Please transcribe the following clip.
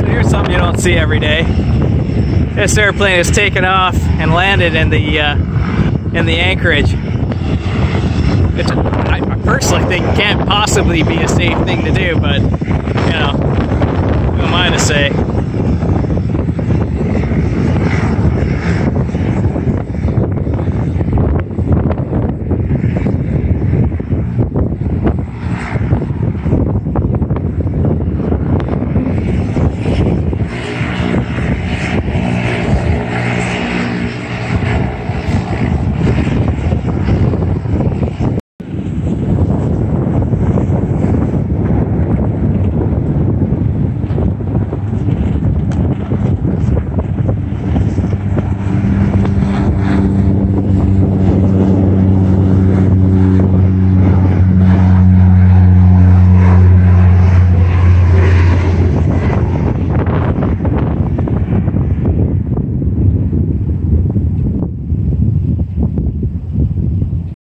here's something you don't see every day. This airplane has taken off and landed in the anchorage. I personally think it can't possibly be a safe thing to do, but you know.